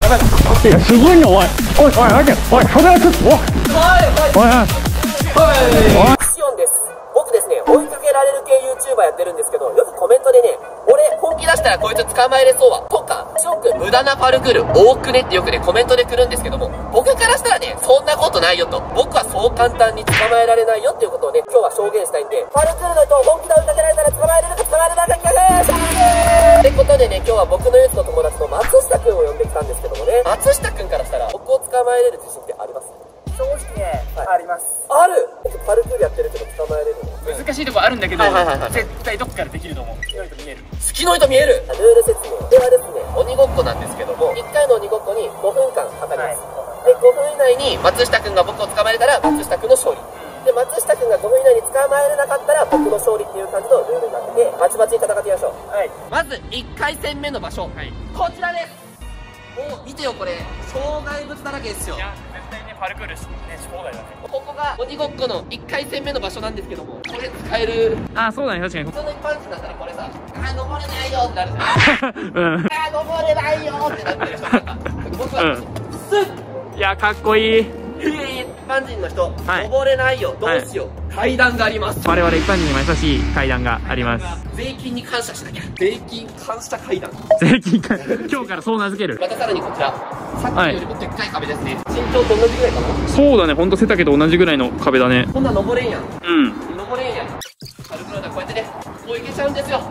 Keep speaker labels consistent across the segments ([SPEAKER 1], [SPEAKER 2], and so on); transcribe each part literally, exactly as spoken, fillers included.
[SPEAKER 1] いや、すごいの、おい。おい、おい、待て。おい、それはちょっと、おい。おい、おい。おい。
[SPEAKER 2] シオンです。僕ですね、追いかけられる系 ユーチューバー やってるんですけど、よくコメントでね、俺、本気出したらこいつ捕まえれそうわ。とか、シオンくん無駄なパルクール多くねってよくね、コメントで来るんですけども、僕からしたらね、そんなことないよと。僕はそう簡単に捕まえられないよっていうことをね、今日は証言したいんで、パルクールの人を本気で追いかけられたら捕まえれるか捕まえれないか聞かせーってことでね、今日は僕のユースの友達の松下くんを呼んできたんですけどもね、松下くんからしたら僕を捕まえれる自信ってあります？
[SPEAKER 3] 正直ね、はい、あります。
[SPEAKER 2] ある。パルクールやってるけど捕まえれるの
[SPEAKER 3] 難しいとこあるんだけど、
[SPEAKER 2] はいはいはいはい、
[SPEAKER 3] 絶対どっからできると思う。好きな人見える。
[SPEAKER 2] 好きな人見える。ルール説明ではですね、鬼ごっこなんですけども、いっかいの鬼ごっこにごふんかんかかります、はい、でごふん以内に松下くんが僕を捕まえれたら松下くんの勝利、うん、で松下くんがごふん以内に捕まえれなかったら僕の勝利っていう感じのルールになってて、バチバチに戦ってみましょう。はい、まずいっかい戦目の場所、はい、こちらです。お、見てよこれ、障害物だらけですよ。いや絶対ね、パルクールしね、し放題だね。ここが鬼ごっこのいっかい戦目の場所なんですけども、これ使える。
[SPEAKER 3] あ、そうだね、確かに。
[SPEAKER 2] 普通の一般人だったらこれさ、あ、登れないよってなるじゃん。うん、あ、登れないよってなってるでしょ。僕は、うん、スッ、
[SPEAKER 3] いや、かっこいい。
[SPEAKER 2] 一般人の人、はい、登れないよ、どうしよう、はい、階段があります。
[SPEAKER 3] 我々一般人にも優しい階段があります。
[SPEAKER 2] 税金に感謝しなきゃ。税金感謝階段。
[SPEAKER 3] 税金か今日からそう名付ける。
[SPEAKER 2] またさらにこちら、さっきよりもでっかい壁ですね、はい、身長と同じぐらいかな。
[SPEAKER 3] そうだね、ほんと背丈と同じぐらいの壁だね。
[SPEAKER 2] こんな登れんやん。
[SPEAKER 3] うん、
[SPEAKER 2] 登れんやん。パルクールだ、こうやってね、もういけちゃうんですよ。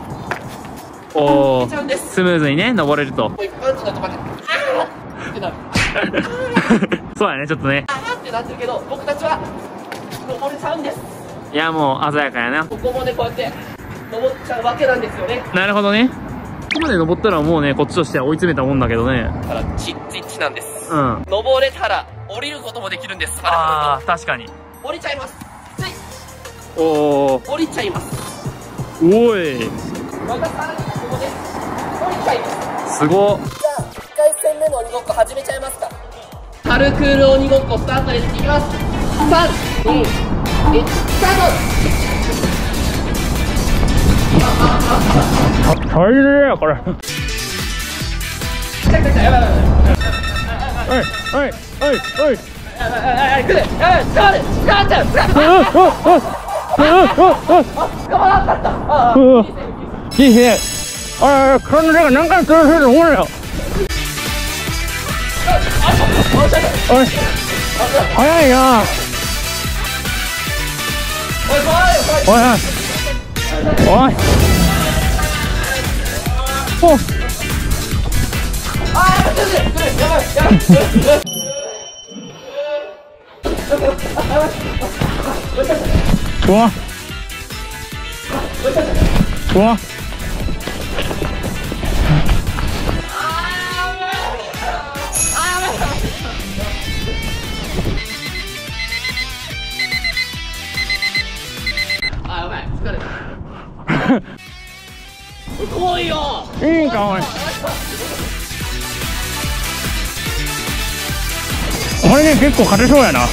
[SPEAKER 3] おー、スムーズにね、登れると。
[SPEAKER 2] もう一般人のとこで、あーってなる。
[SPEAKER 3] そうだね、ちょっとね、
[SPEAKER 2] あーってなってるけど、僕たちは登れちゃうんです。
[SPEAKER 3] いや、もう鮮やかやな。
[SPEAKER 2] ここもね、こうやって登っちゃうわけなんですよね。
[SPEAKER 3] なるほどね。ここまで登ったらもうね、こっちとしては追い詰めたもんだけどね。
[SPEAKER 2] だからチッチッチなんです。
[SPEAKER 3] うん、
[SPEAKER 2] 登れたら降りることもできるんです。
[SPEAKER 3] ああ、確かに
[SPEAKER 2] 降りちゃいます。つい
[SPEAKER 3] おお、
[SPEAKER 2] 降りちゃいます。
[SPEAKER 3] おい、
[SPEAKER 2] またさらにここで降りちゃいます。
[SPEAKER 3] すごっ。
[SPEAKER 2] じゃあいっかい戦目の鬼ごっこ始めちゃいますか。パルクール鬼ごっこスタートです。いきます。さん、に、いち、スタート。
[SPEAKER 1] 大変だよこれ。
[SPEAKER 2] 来た来た来た、やばいやばい。
[SPEAKER 1] おいおいおいおい。
[SPEAKER 2] やばいやばいやばい、来る。やばい、捕まる捕まっちゃう。捕まらなかった。ああ、
[SPEAKER 1] いいね。ああ、この中何回潰せると思うよ。おい、早いな。
[SPEAKER 2] おい、
[SPEAKER 1] おいおいおい。
[SPEAKER 2] ああ、来る来る、やばいやばい。
[SPEAKER 1] うわうわ。
[SPEAKER 2] あ、やばい、疲れた。遠いよ。
[SPEAKER 1] いいかおい。これね、結構勝てそうやな。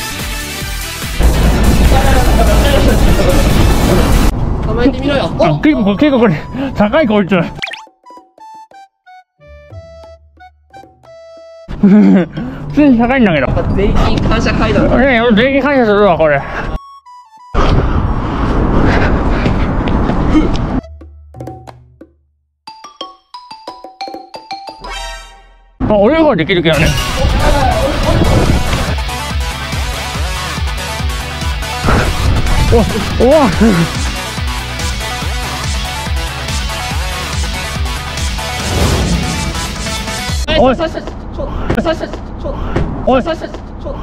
[SPEAKER 2] 構えてみろよ。
[SPEAKER 1] あ、結構結構これ高いこいつ。普通に高いんだけど。
[SPEAKER 2] 税金感謝階段。
[SPEAKER 1] ね、俺税金感謝するわこれ。あ、俺はできるけどね。おおおい、
[SPEAKER 2] さっさっちょさっさっちょ
[SPEAKER 1] おい、
[SPEAKER 2] さっさっちょ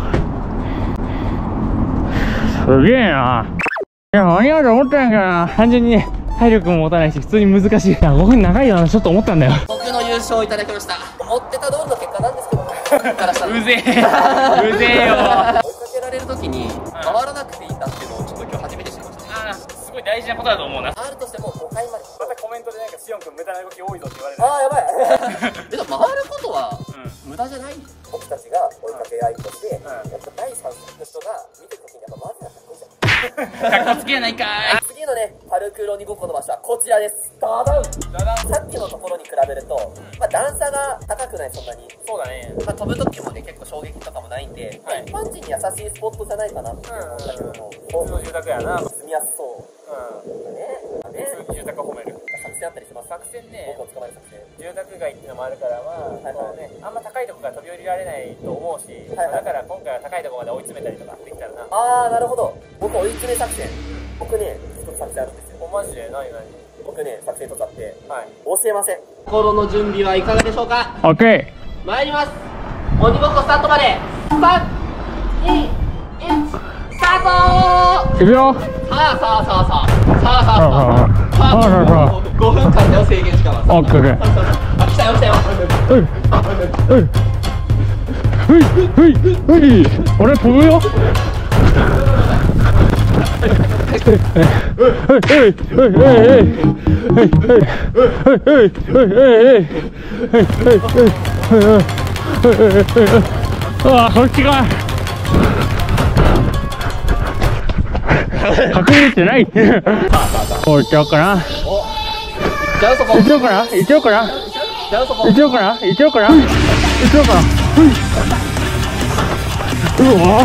[SPEAKER 1] すげえな。いや、間に合うと思ったんやけどな。単純にね、体力も持たないし、普通に難しい。いや、ごふん長いよな、ちょっと思ったんだよ。
[SPEAKER 2] 僕の優勝をいただきました。思ってた通りの結果なんですけどね。
[SPEAKER 3] うぜえうぜえよ。
[SPEAKER 2] 追いかけられるときに回らなくていいんだっていうのをちょっと今日初めて知りました。
[SPEAKER 3] ああ、すごい大事なことだと思うな。
[SPEAKER 2] R としてもごかいまで。
[SPEAKER 3] またコメントでなんかシオン君無駄な動き多いぞって言われる。
[SPEAKER 2] ああ、やばい。でも回ることは無駄じゃない。僕たちが追いかけ合いとして、やっぱ第三者の人が見てるときにやっぱ回るのはかっこいいじゃん。
[SPEAKER 3] かっこつけやないかい。
[SPEAKER 2] 次のね、パルクール鬼ごっこの場所はこちらです。ダダン。さっきのところに比べべると、まあ、段差が高くない、そんなに。
[SPEAKER 3] そうだね。
[SPEAKER 2] まあ、飛ぶ時もね、結構衝撃とかもないんで、
[SPEAKER 3] はい
[SPEAKER 2] 一般人に優しいスポットじゃないかなって思うんだけども、
[SPEAKER 3] 普通の住宅やな。
[SPEAKER 2] 住みやすそう。
[SPEAKER 3] うん。
[SPEAKER 2] ね。ね。
[SPEAKER 3] 普通に住宅を褒める。
[SPEAKER 2] 作戦あったりします。
[SPEAKER 3] 作戦ね、
[SPEAKER 2] 僕を捕まえる作戦。
[SPEAKER 3] 住宅街っていうのもあるから、まあ、
[SPEAKER 2] はい
[SPEAKER 3] こうね、あんま高いとこから飛び降りられないと思うし、
[SPEAKER 2] はいはい
[SPEAKER 3] だから今回は高いとこまで追い詰めたりとかできたらな。
[SPEAKER 2] あー、なるほど。僕、追い詰め作戦。僕ね、一つ作戦あるんですよ。
[SPEAKER 3] お、マジで何何
[SPEAKER 2] 僕ね、作戦一つあって、
[SPEAKER 3] はい。
[SPEAKER 2] 教えません。心の準備はいかがでしょうか？
[SPEAKER 1] オッケ
[SPEAKER 2] 参ります。鬼ごっこスタートまで。さん、に、いち、スタート
[SPEAKER 1] ー。いくよ。
[SPEAKER 2] さあさあさあさあ。さあさあさあ。
[SPEAKER 1] さあさあさあ。
[SPEAKER 2] ごふんかんだよ、制限時間は。
[SPEAKER 1] オッケーオッケー。
[SPEAKER 2] あ、来たよ来たよ。
[SPEAKER 1] うい。うい。うい。うい。うい。俺飛ぶよ。ああ、そっちが確認してない。おい、行っちゃおうかな。
[SPEAKER 2] 行っちゃうそこ。
[SPEAKER 1] 行っちゃおうかな。行っちゃおうかな。
[SPEAKER 2] 行っちゃうそこ。
[SPEAKER 1] 行っちゃおうかな。行っちゃおうかな。行っちゃおうかな。うわ。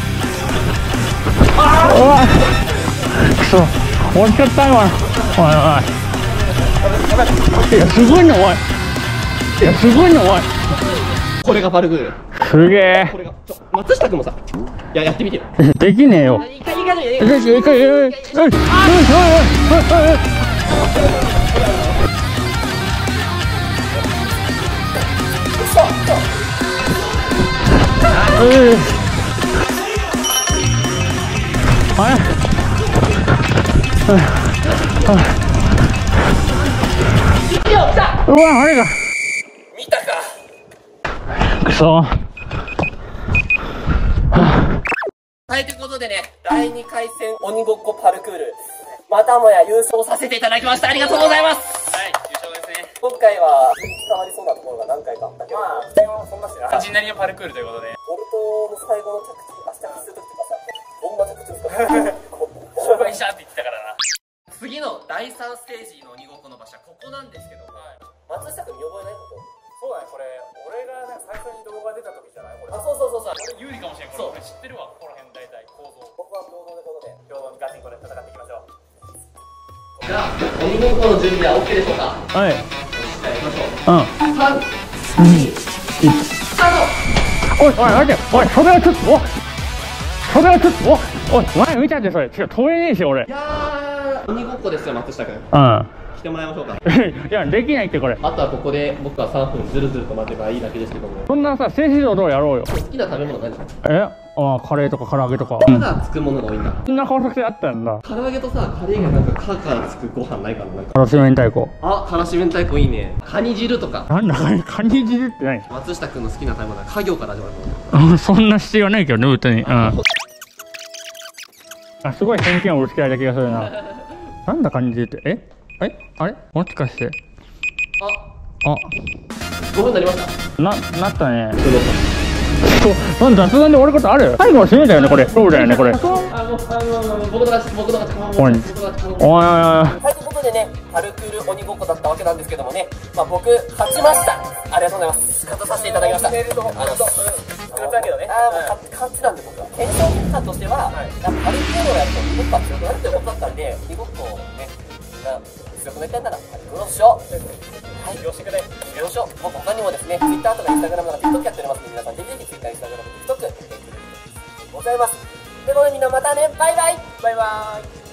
[SPEAKER 1] うわ。くそ。終わっちゃった今。おいおい。いや、すごいね、おい。いや、すごいね、おい。
[SPEAKER 2] これがパルクール。
[SPEAKER 1] すげえ。
[SPEAKER 2] これが、ちょ、松下くんもさ、いや、やってみてよ。
[SPEAKER 1] できねえよ。
[SPEAKER 2] 一回、一回、一
[SPEAKER 1] いかいかいかいかいかい。おいおいおいおいおいあれ。うわ、あれが。
[SPEAKER 2] 見たか。
[SPEAKER 1] くそ。
[SPEAKER 2] はい、ということでね、だいにかい戦鬼ごっこパルクール、またもや優勝させていただきました。ありがとうございます。
[SPEAKER 3] はい、優勝ですね。
[SPEAKER 2] 今回は、捕まりそうなところが何回かあったけど、
[SPEAKER 3] まあ、期待もそんなしな。人なりのパルクールということで。
[SPEAKER 2] ボルトの最後の着地、足着地するときとかさ、どんな着地ですか？
[SPEAKER 3] ここにシャーって言ってたからな。
[SPEAKER 2] 次のだいさんステージの鬼ごっこの場所はここなんですけど、松下君見覚えないこと？
[SPEAKER 3] そうだね、これ、俺がね、最初に動画出た時じゃないこれ。
[SPEAKER 2] あ、そうそうそうそう。
[SPEAKER 3] 俺有利かもしれん。これ俺知ってるわ。ここら辺大体構造。
[SPEAKER 2] 僕は平等でことで。
[SPEAKER 3] 今日はガチンコで戦っていきましょう。
[SPEAKER 2] じゃあ、鬼ごっこの準備は OK でしょうか？
[SPEAKER 1] はい。
[SPEAKER 2] じゃあ行きましょう。
[SPEAKER 1] うん。
[SPEAKER 2] さん、に、いち、スタート。
[SPEAKER 1] おいおい、待て。おい、それはちょっと、おい。それはちょっと、おい、おい、前見たってそれ。違う、飛べねえし、俺。
[SPEAKER 2] いやー、鬼ごっこですよ、松下君。
[SPEAKER 1] うん。
[SPEAKER 2] 来てもらいましょうか。
[SPEAKER 1] いや、できないってこれ。
[SPEAKER 2] あとはここで僕はさんぷんずるずると待てばいいだけですけども。
[SPEAKER 1] そんなさ、静止動をやろうよ。
[SPEAKER 2] 好きな食べ物何ですか？
[SPEAKER 1] えああ、カレーとか唐揚げとか。
[SPEAKER 2] 歯がつくものが多いんだ。
[SPEAKER 1] そんな顔させてあったんだ。
[SPEAKER 2] 唐揚げとさ、カレーがなんか歯からつくご飯ないかな、なんか。
[SPEAKER 1] からし明太子。
[SPEAKER 2] あ、からし明太子いいね。カニ汁とか。
[SPEAKER 1] なんだ、カニ汁って何？
[SPEAKER 2] 松下君の好きな食べ物は家業から始まるもの。
[SPEAKER 1] うん、そんな必要ないけどね、別に。うん。あ、すごい偏見をぶつけられた気がするな。なんだ、カニ汁って。ええあれもしかして。あ。あ。
[SPEAKER 2] ごふんになりました。
[SPEAKER 1] な、なったね。そう、なん雑談で終わることある？最後は締めだよね、これ。そうだよね、これ。
[SPEAKER 2] あの、あの、僕の勝ち、僕の勝ち。
[SPEAKER 1] おい。おいおいおい。
[SPEAKER 2] はい、ということでね、パルクール鬼ごっこだったわけなんですけどもね、まあ僕、勝ちました。ありがとうございます。勝たさせていただきました。ありがとうございます。だけどね。ああ、もう勝ちなんで僕は。検証結果としては、やっぱパルクールをやると鬼ごっこは強くなるってことだったんで、鬼ごっこをね、みんな強くなりたいなら、パルクールをしよう。はい、よろしくね。よろしく。僕他にもですね、Twitter とか Instagram とか TikTok やっておりますので、皆さんぜひぜひ Twitter、Instagram、TikTok やってくれるとございます。ということでみんなまたね、バイバイ。
[SPEAKER 3] バイバーイ。